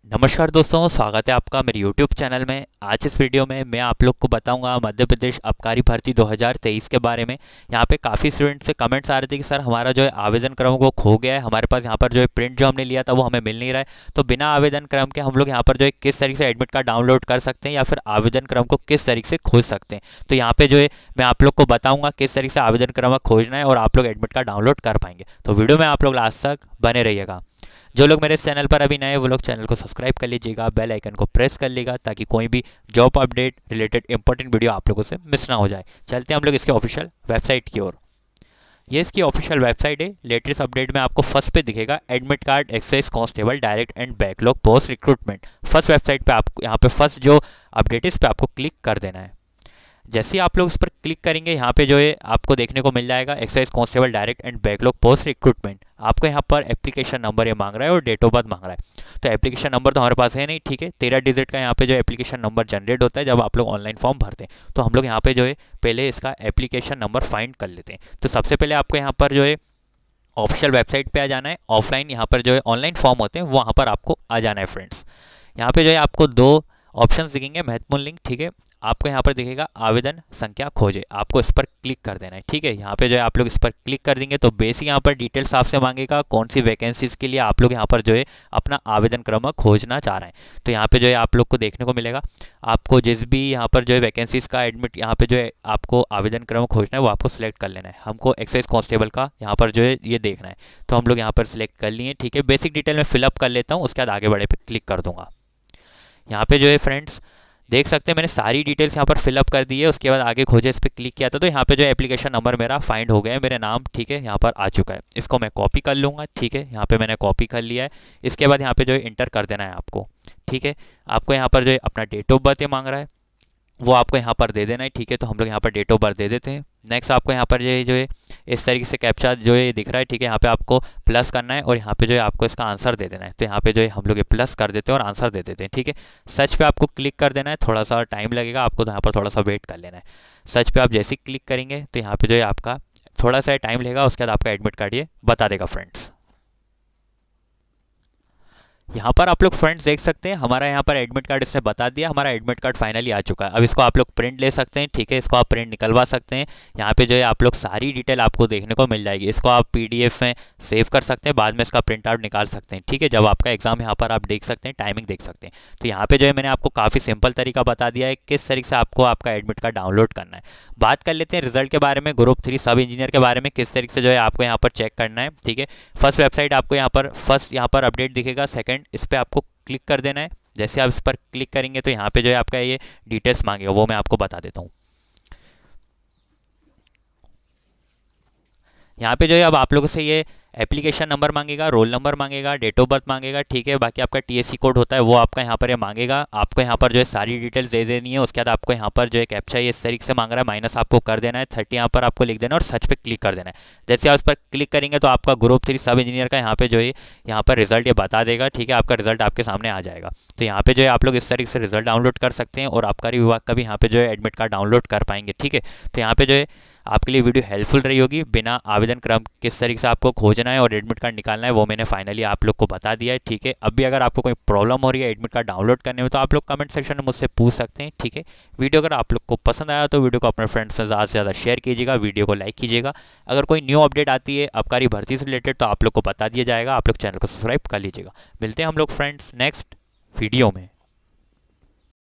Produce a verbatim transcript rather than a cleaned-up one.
नमस्कार दोस्तों, स्वागत है आपका मेरे यूट्यूब चैनल में। आज इस वीडियो में मैं आप लोग को बताऊंगा मध्य प्रदेश आबकारी भर्ती दो हज़ार तेईस के बारे में। यहाँ पे काफ़ी स्टूडेंट से कमेंट्स आ रहे थे कि सर हमारा जो है आवेदन क्रम वो खो गया है, हमारे पास यहाँ पर जो है प्रिंट जो हमने लिया था वो हमें मिल नहीं रहा है। तो बिना आवेदन क्रम के हम लोग यहाँ पर जो है किस तरीके से एडमिट कार्ड डाउनलोड कर सकते हैं या फिर आवेदन क्रम को किस तरीके से खोज सकते हैं। तो यहाँ पे जो है मैं आप लोग को बताऊँगा किस तरीके से आवेदन क्रम खोजना है और आप लोग एडमिट कार्ड डाउनलोड कर पाएंगे। तो वीडियो में आप लोग लास्ट तक बने रहिएगा। जो लोग मेरे चैनल पर अभी नए वो लोग चैनल को सब्सक्राइब कर लीजिएगा, बेल आइकन को प्रेस कर लीजिएगा ताकि कोई भी job update related important video आप लोगों से मिस ना हो जाए। चलते हैं हम लोग इसके ऑफिशियल वेबसाइट की ओर। ये इसकी ऑफिशियल वेबसाइट है। लेटेस्ट अपडेट में आपको फर्स्ट पे दिखेगा admit card excise constable direct and backlog post recruitment. First website पे आपको यहाँ पे फर्स्ट जो अपडेट है इस पर आपको क्लिक कर देना है। जैसे ही आप लोग इस पर क्लिक करेंगे यहाँ पे जो है आपको देखने को मिल जाएगा excise constable direct and backlog post recruitment. आपको यहाँ पर एप्लीकेशन नंबर ये मांग रहा है और डेट ऑफ बर्थ मांग रहा है। तो एप्लीकेशन नंबर तो हमारे पास है नहीं, ठीक है। तेरह डिजिट का यहाँ पे जो एप्लीकेशन नंबर जनरेट होता है जब आप लोग ऑनलाइन फॉर्म भरते हैं। तो हम लोग यहाँ पे जो है पहले इसका एप्लीकेशन नंबर फाइंड कर लेते हैं। तो सबसे पहले आपको यहाँ पर जो है ऑफिशियल वेबसाइट पे आ जाना है। ऑफलाइन यहाँ पर जो है ऑनलाइन फॉर्म होते हैं वहाँ पर आपको आ जाना है फ्रेंड्स। यहाँ पे जो है आपको दो ऑप्शंस दिखेंगे, महत्वपूर्ण लिंक, ठीक है। आपको यहाँ पर दिखेगा आवेदन संख्या खोजे, आपको इस पर क्लिक कर देना है, ठीक है। यहाँ पे जो है आप लोग इस पर क्लिक कर देंगे तो बेसिक यहाँ पर डिटेल्स आपसे मांगेगा कौन सी वैकेंसीज के लिए आप लोग यहाँ पर जो है अपना आवेदन क्रम खोजना चाह रहे हैं। तो यहाँ पे जो है आप लोग को देखने को मिलेगा आपको जिस भी यहाँ पर जो है वैकेंसीज का एडमिट यहाँ पे जो है आपको आवेदन क्रम खोजना है वो आपको सिलेक्ट कर लेना है। हमको एक्साइज कांस्टेबल का यहाँ पर जो है ये देखना है तो हम लोग यहाँ पर सिलेक्ट कर लिए, ठीक है। बेसिक डिटेल में फिलअप कर लेता हूँ, उसके बाद आगे बढ़े पे क्लिक कर दूंगा। यहाँ पे जो है फ्रेंड्स देख सकते हैं मैंने सारी डिटेल्स यहाँ पर फिलअप कर दी है। उसके बाद आगे खोजे इस पर क्लिक किया था तो यहाँ पे जो एप्लीकेशन नंबर मेरा फाइंड हो गया है, मेरे नाम, ठीक है, यहाँ पर आ चुका है। इसको मैं कॉपी कर लूँगा, ठीक है। यहाँ पे मैंने कॉपी कर लिया है। इसके बाद यहाँ पे जो है इंटर कर देना है आपको, ठीक है। आपको यहाँ पर जो है अपना डेट ऑफ बर्थ मांग रहा है वो आपको यहाँ पर दे देना है, ठीक है। तो हम लोग यहाँ पर डेट ऑफ बर्थ दे देते हैं। नेक्स्ट आपको यहाँ पर ये जो है इस तरीके से कैप्चा जो है दिख रहा है, ठीक है। यहाँ पे आपको प्लस करना है और यहाँ पे जो है आपको इसका आंसर दे देना है। तो यहाँ पे जो है हम लोग ये प्लस कर देते हैं और आंसर दे देते हैं, ठीक है। सर्च पे आपको क्लिक कर देना है, थोड़ा सा टाइम लगेगा आपको, तो यहाँ पर थोड़ा सा वेट कर लेना है। सर्च पे आप जैसे ही क्लिक करेंगे तो यहाँ पे जो है आपका थोड़ा सा टाइम लगेगा, उसके बाद आपका एडमिट कार्ड ये बता देगा फ्रेंड्स। यहाँ पर आप लोग फ्रेंड्स देख सकते हैं हमारा यहाँ पर एडमिट कार्ड इसने बता दिया, हमारा एडमिट कार्ड फाइनली आ चुका है। अब इसको आप लोग प्रिंट ले सकते हैं, ठीक है। इसको आप प्रिंट निकलवा सकते हैं। यहाँ पे जो है आप लोग सारी डिटेल आपको देखने को मिल जाएगी। इसको आप पीडीएफ में सेव कर सकते हैं, बाद में इसका प्रिंट आउट निकाल सकते हैं, ठीक है। जब आपका एग्जाम यहाँ पर आप देख सकते हैं, टाइमिंग देख सकते हैं। तो यहाँ पे जो है मैंने आपको काफ़ी सिंपल तरीका बता दिया है किस तरीके से आपको आपका एडमिट कार्ड डाउनलोड करना है। बात कर लेते हैं रिजल्ट के बारे में, ग्रुप थ्री सब इंजीनियर के बारे में किस तरीके से जो है आपको यहाँ पर चेक करना है, ठीक है। फर्स्ट वेबसाइट आपको यहाँ पर फर्स्ट यहाँ पर अपडेट दिखेगा, सेकंड इस पर आपको क्लिक कर देना है। जैसे आप इस पर क्लिक करेंगे तो यहाँ पे जो है आपका ये डिटेल्स मांगेगा वो मैं आपको बता देता हूँ। यहाँ पे जो है अब आप लोगों से ये एप्लीकेशन नंबर मांगेगा, रोल नंबर मांगेगा, डेट ऑफ बर्थ मांगेगा, ठीक है। बाकी आपका टीएससी कोड होता है वो आपका यहाँ पर ये मांगेगा। आपको यहाँ पर जो है सारी डिटेल्स दे देनी है। उसके बाद आपको यहाँ पर जो है कैप्चा ये इस तरीके से मांग रहा है, माइनस आपको कर देना है, थर्टी यहाँ पर आपको लिख देना है और सर्च पे क्लिक कर देना है। जैसे आप उस पर क्लिक करेंगे तो आपका ग्रुप थ्री सब इंजीनियर का यहाँ पे जो है यहाँ पर रिजल्ट ये बता देगा, ठीक है। आपका रिजल्ट आपके सामने आ जाएगा। तो यहाँ पे जो है आप लोग इस तरीके से रिजल्ट डाउनलोड कर सकते हैं और आबकारी विभाग का भी यहाँ पे जो है एडमिट कार्ड डाउनलोड कर पाएंगे, ठीक है। तो यहाँ पे जो है आपके लिए वीडियो हेल्पफुल रही होगी। बिना आवेदन क्रम किस तरीके से आपको खोजना है और एडमिट कार्ड निकालना है वो मैंने फाइनली आप लोग को बता दिया है, ठीक है। अब भी अगर आपको कोई प्रॉब्लम हो रही है एडमिट कार्ड डाउनलोड करने में तो आप लोग कमेंट सेक्शन में मुझसे पूछ सकते हैं, ठीक है। वीडियो अगर आप लोग को पसंद आया तो वीडियो को अपने फ्रेंड्स में ज़्यादा से ज़्यादा शेयर कीजिएगा, वीडियो को लाइक कीजिएगा। अगर कोई न्यू अपडेट आती है आबकारी भर्ती से रिलेटेड तो आप लोग को बता दिया जाएगा। आप लोग चैनल को सब्सक्राइब कर लीजिएगा। मिलते हैं हम लोग फ्रेंड्स नेक्स्ट वीडियो में।